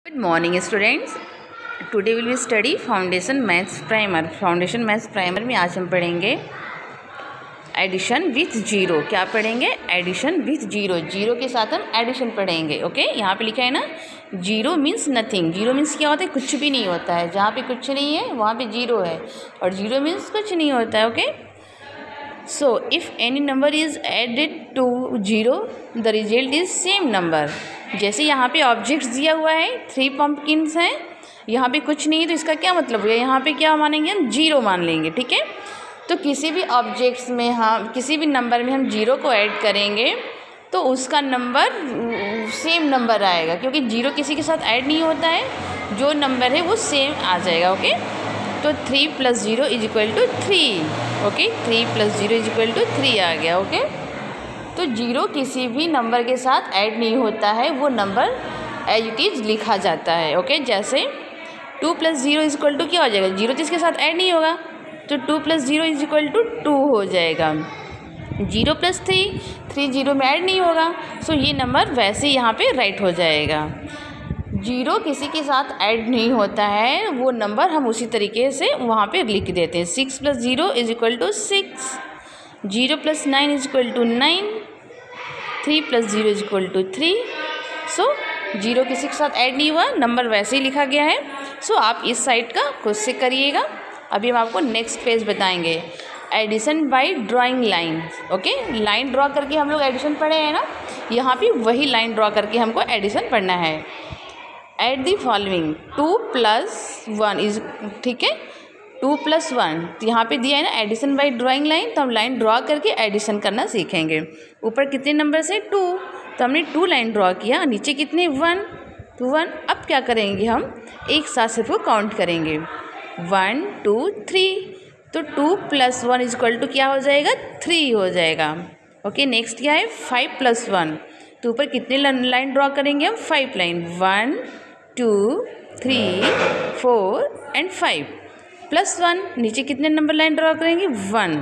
Good morning students. Today we will study Foundation Maths Primer. Foundation Maths Primer में आज हम पढ़ेंगे addition with zero. क्या पढ़ेंगे? Addition with zero. जीरो के साथ हम एडिशन पढ़ेंगे. ओके, यहाँ पे लिखा है ना, zero means nothing. Zero means क्या होता है? कुछ भी नहीं होता है. जहाँ पे कुछ नहीं है वहाँ पे जीरो है, और जीरो मीन्स कुछ नहीं होता है. Okay, so if any number is added to zero the result is same number. जैसे यहाँ पे ऑब्जेक्ट्स दिया हुआ है, 3 पम्पकिन्स हैं, यहाँ पे कुछ नहीं है, तो इसका क्या मतलब है? यहाँ पे क्या मानेंगे हम? जीरो मान लेंगे. ठीक है, तो किसी भी ऑब्जेक्ट्स में हम किसी भी नंबर में हम जीरो को ऐड करेंगे तो उसका नंबर सेम नंबर आएगा, क्योंकि जीरो किसी के साथ ऐड नहीं होता है. जो नंबर है वो सेम आ जाएगा. ओके, तो 3 + 0 = 3. ओके, 3 + 0 = 3 आ गया. ओके, तो जीरो किसी भी नंबर के साथ ऐड नहीं होता है, वो नंबर एज इट इज़ लिखा जाता है. ओके, जैसे 2 + 0 = क्या हो जाएगा? जीरो तो इसके साथ ऐड नहीं होगा, तो 2 + 0 = 2 हो जाएगा. 0 + 3 जीरो में ऐड नहीं होगा, सो ये नंबर वैसे यहाँ पे राइट हो जाएगा. जीरो किसी के साथ ऐड नहीं होता है, वो नंबर हम उसी तरीके से वहाँ पे लिख देते हैं. 6 + 0 = 6. 0 + 9 = 9. 3 + 0 = 3. सो जीरो किसी के साथ ऐड नहीं हुआ, नंबर वैसे ही लिखा गया है. सो आप इस साइड का खुद से करिएगा. अभी हम आपको नेक्स्ट पेज बताएंगे, addition by drawing line. Okay, line draw करके हम लोग एडिशन पढ़े हैं ना, यहाँ भी वही लाइन ड्रॉ करके हमको एडिशन पढ़ना है. एट दी फॉलोइंग 2 + 1 इज, ठीक है, 2 + 1 यहाँ पे दिया है ना, एडिशन बाय ड्राइंग लाइन. तो हम लाइन ड्रॉ करके एडिशन करना सीखेंगे. ऊपर कितने नंबर से? 2, तो हमने 2 लाइन ड्रॉ किया. नीचे कितने? 1, तो 1. अब क्या करेंगे? हम एक साथ सिर्फ काउंट करेंगे. 1 2 3, तो 2 + 1 = क्या हो जाएगा? 3 हो जाएगा. ओके, नेक्स्ट क्या है? 5 + 1, तो ऊपर कितने लाइन ड्रॉ करेंगे हम? 5 लाइन. 1 2 3 4 एंड 5 + 1. नीचे कितने नंबर लाइन ड्रॉ करेंगे? 1.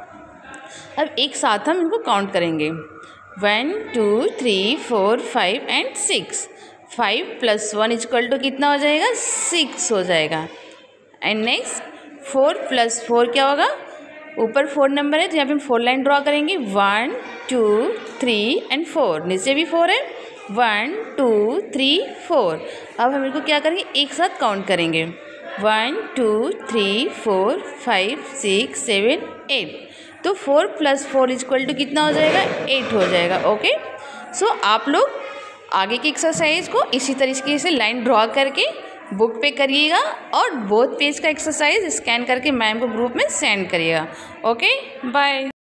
अब एक साथ हम इनको काउंट करेंगे. 1 2 3 4 5 एंड 6. 5 + 1 = कितना हो जाएगा? 6 हो जाएगा. एंड नेक्स्ट 4 + 4 क्या होगा? ऊपर 4 नंबर है, तो यहाँ पे हम 4 लाइन ड्रॉ करेंगे. 1 2 3 एंड 4. नीचे भी 4 है. 1 2 3 4. अब हम इनको क्या करेंगे? एक साथ काउंट करेंगे. 1 2 3 4 5 6 7 8. तो 4 + 4 = कितना हो जाएगा? 8 हो जाएगा. ओके, सो आप लोग आगे की एक्सरसाइज को इसी तरीके से लाइन ड्रॉ करके बुक पे करिएगा, और बोथ पेज का एक्सरसाइज स्कैन करके मैम को ग्रुप में सेंड करिएगा. Okay, bye.